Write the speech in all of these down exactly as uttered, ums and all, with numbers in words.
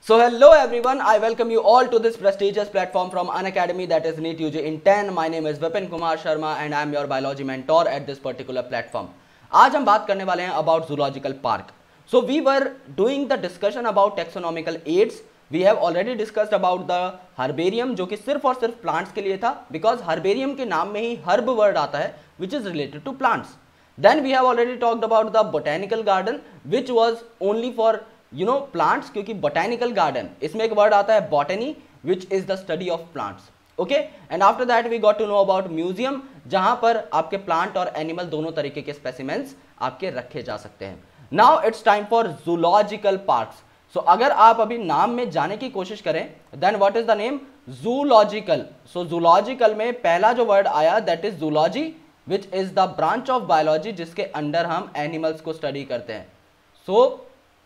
So hello everyone, I welcome you all to this prestigious platform from Unacademy, that is NEET U G in ten. My name is Vipin Kumar Sharma and I am your biology mentor at this particular platform. आज हम बात करने वाले हैं about zoological park. So we were doing the discussion about taxonomical aids. We have already discussed about the herbarium, जो कि सिर्फ और सिर्फ plants के लिए था, because herbarium के नाम में ही herb word आता है which is related to plants. Then we have already talked about the botanical garden which was only for you know plants, क्योंकि बोटेनिकल गार्डन इसमें एक वर्ड आता है botany which is the study of plants. Okay, and after that we got to know about museum, जहां पर आपके plant और animal दोनों तरीके के स्पेसिमेंस आपके रखे जा सकते हैं. Now it's time for zoological parks. So अगर आप अभी नाम में जाने की कोशिश करें, then what is the name? Zoological. So zoological में पहला जो वर्ड आया that is zoology which is the branch of biology जिसके अंडर हम एनिमल्स को स्टडी करते हैं. सो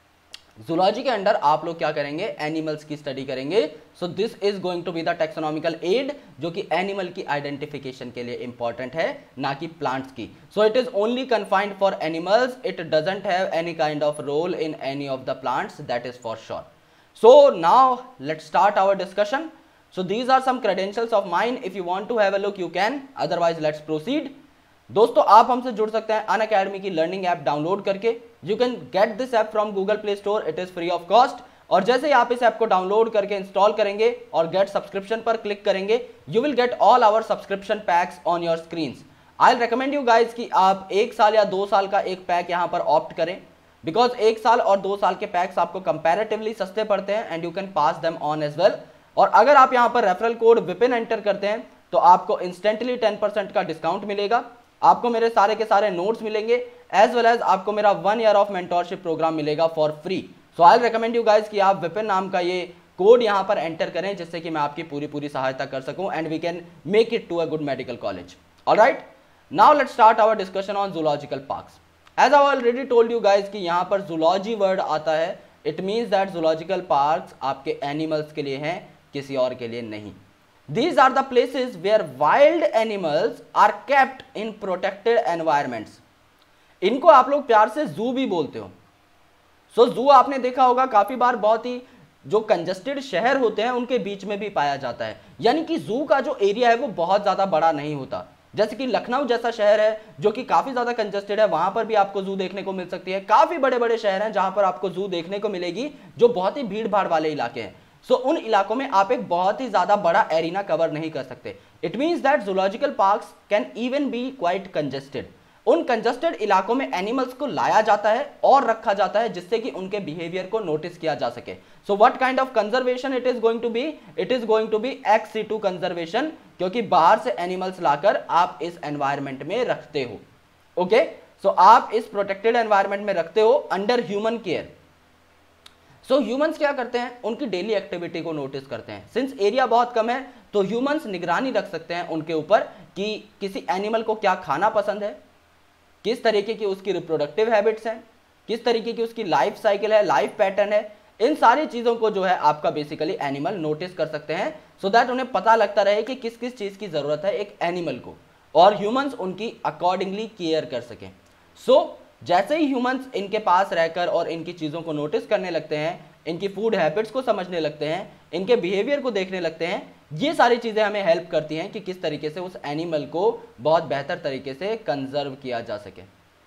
जूलॉजी के अंडर आप लोग क्या करेंगे? एनिमल्स की स्टडी करेंगे. So this is going to be the taxonomical aid, जो कि एनिमल की आइडेंटिफिकेशन के लिए इंपॉर्टेंट है, ना कि प्लांट्स की. So it is only confined for animals, it doesn't have any kind of role in any of the plants, that is for sure. So now let's start our discussion. So these are some credentials of mine. If you want to have a look you can, otherwise let's proceed. दोस्तों, आप हमसे जुड़ सकते हैं Unacademy की learning app download करके. You can get this app from Google Play Store, it is free of cost. और जैसे ही आप इस ऐप को डाउनलोड करके इंस्टॉल करेंगे और गेट सब्सक्रिप्शन पर क्लिक करेंगे, you will get all our subscription packs on your screens. I will recommend you guys कि आप एक साल या दो साल का एक पैक यहाँ पर ऑप्ट करें, बिकॉज एक साल और दो साल के पैक्स आपको कंपैरेटिवली सस्ते पड़ते हैं and you can pass them on as well. और अगर आप यहाँ पर रेफरल कोड विपिन एंटर करते हैं तो आपको इंस्टेंटली टेन परसेंट का डिस्काउंट मिलेगा. आपको मेरे सारे के सारे नोट्स मिलेंगे, एज वेल एज आपको मेरा one year of mentorship program मिलेगा for free. So I recommend you guys कि आप विपिन नाम का ये कोड यहाँ पर एंटर करें, जिससे कि मैं आपकी पूरी पूरी सहायता कर सकूं and we can make it to a good medical college. Alright, now let's start our discussion on zoological parks. As I already told you guys कि यहाँ पर जूलॉजी वर्ड आता है, it means that zoological parks आपके animals के लिए हैं, किसी और के लिए नहीं. These are the places where wild animals are kept in protected environments. इनको आप लोग प्यार से जू भी बोलते हो. सो so, जू आपने देखा होगा काफी बार बहुत ही जो कंजस्टेड शहर होते हैं उनके बीच में भी पाया जाता है. यानी कि जू का जो एरिया है वो बहुत ज्यादा बड़ा नहीं होता. जैसे कि लखनऊ जैसा शहर है जो कि काफी ज्यादा कंजस्टेड है, वहां पर भी आपको जू देखने को मिल सकती है. काफी बड़े बड़े शहर हैं जहां पर आपको जू देखने को मिलेगी जो बहुत ही भीड़ भाड़ वाले इलाके हैं. सो so, उन इलाकों में आप एक बहुत ही ज्यादा बड़ा एरिना कवर नहीं कर सकते. It means that zoological parks can even be quite congested. उन कंजेस्टेड इलाकों में एनिमल्स को लाया जाता है और रखा जाता है जिससे कि उनके बिहेवियर को नोटिस किया जा सके. So what kind of conservation it is going to be? It is going to be ex situ conservation, क्योंकि बाहर से एनिमल्स लाकर आप इस एनवायरमेंट में रखते हो. ओके, सो आप इस प्रोटेक्टेड एनवायरमेंट में रखते हो under human care. So so, humans क्या करते हैं? उनकी डेली एक्टिविटी को नोटिस करते हैं. सिंस एरिया बहुत कम है तो ह्यूमंस निगरानी रख सकते हैं उनके ऊपर कि किसी एनिमल को क्या खाना पसंद है, किस तरीके की उसकी रिप्रोडक्टिव हैबिट्स हैं, किस तरीके की उसकी लाइफ साइकिल है, लाइफ पैटर्न है. इन सारी चीज़ों को जो है आपका बेसिकली एनिमल नोटिस कर सकते हैं, सो दैट उन्हें पता लगता रहे कि किस किस चीज़ की ज़रूरत है एक एनिमल को, और ह्यूमंस उनकी अकॉर्डिंगली केयर कर सकें. सो so, जैसे ही ह्यूमंस इनके पास रहकर और इनकी चीज़ों को नोटिस करने लगते हैं, इनकी फूड हैबिट्स को समझने लगते हैं, इनके बिहेवियर को देखने लगते हैं, ये सारी चीज़ें हमें हेल्प करती हैं कि किस तरीके से उस एनिमल को बहुत बेहतर तरीके से कंजर्व किया जा सके.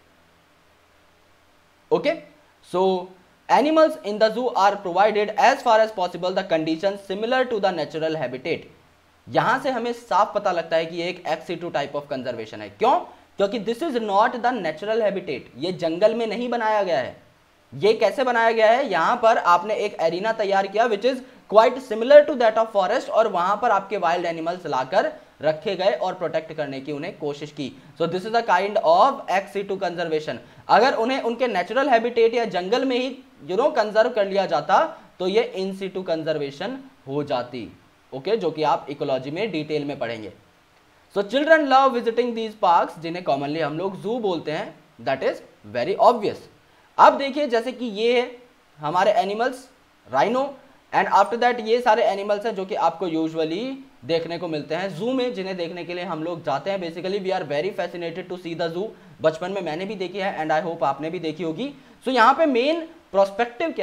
Okay, so animals in the zoo are provided as far as possible the condition similar to the natural habitat. यहां से हमें साफ पता लगता है कि ये एक ex situ type of conservation है. क्यों? क्योंकि this is not the natural habitat. ये जंगल में नहीं बनाया गया है. ये कैसे बनाया गया है? यहां पर आपने एक एरिना तैयार किया which is quite similar to that of forest, और वहां पर आपके वाइल्ड एनिमल्स लाकर रखे गए और प्रोटेक्ट करने की उन्हें कोशिश की. So this is a kind of ex situ conservation. अगर उन्हें उनके नेचुरल हैबिटेट या जंगल में ही यू नो कंजर्व कर लिया जाता तो ये इन सिटू कंजर्वेशन हो जाती. ओके okay, जो कि आप इकोलॉजी में डिटेल में पढ़ेंगे. So children love visiting these parks, जिन्हें कॉमनली हम लोग जू बोलते हैं, दैट इज वेरी ऑब्वियस. अब देखिए, जैसे कि ये है हमारे animals rhino, and after that ये सारे एनिमल्स हैं जो कि आपको यूजुअली देखने को मिलते हैं जू में, जिन्हें देखने के लिए हम लोग जाते हैं. Basically we are very fascinated to see the zoo. बचपन में मैंने भी देखी है एंड आई होप आपने भी देखी होगी. सो so, यहाँ पे मेन प्रोस्पेक्टिव क्या है?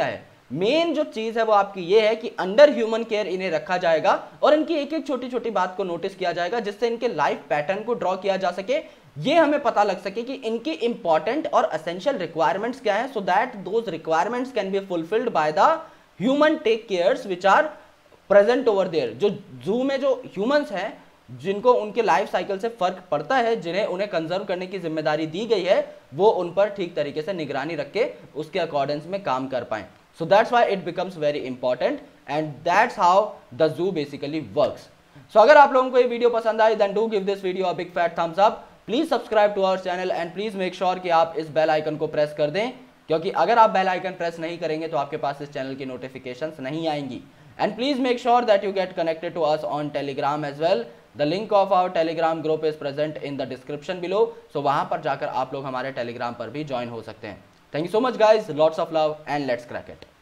मेन जो चीज है वो आपकी ये है कि अंडर ह्यूमन केयर इन्हें रखा जाएगा और इनकी एक एक छोटी छोटी बात को नोटिस किया जाएगा, जिससे इनके लाइफ पैटर्न को ड्रॉ किया जा सके, ये हमें पता लग सके कि इनकी इंपॉर्टेंट और एसेंशियल रिक्वायरमेंट्स क्या है, so that those requirements can be fulfilled by the human take cares which are present over there. जो जू में जो ह्यूमंस हैं, जिनको उनके लाइफ साइकिल से फर्क पड़ता है, जिन्हें उन्हें कंजर्व करने की जिम्मेदारी दी गई है, वो उन पर ठीक तरीके से निगरानी रख के उसके अकॉर्डेंस में काम कर पाए। So that's why it becomes very important and that's how the zoo basically works. So अगर आप लोगों को ये वीडियो पसंद आई, then do give this video a big fat thumbs up, please subscribe to our channel and please make sure कि आप इस बेल आइकन को प्रेस कर दें, क्योंकि अगर आप बेल आइकन प्रेस नहीं करेंगे तो आपके पास इस चैनल की नोटिफिकेशंस नहीं आएंगी। And please make sure that you get connected to us on Telegram as well. The link of our Telegram group is present in the description below. So वहाँ पर जाकर आप लोग हमारे Telegram पर भी join हो सकते हैं। Thank you so much guys. Lots of love and let's crack it.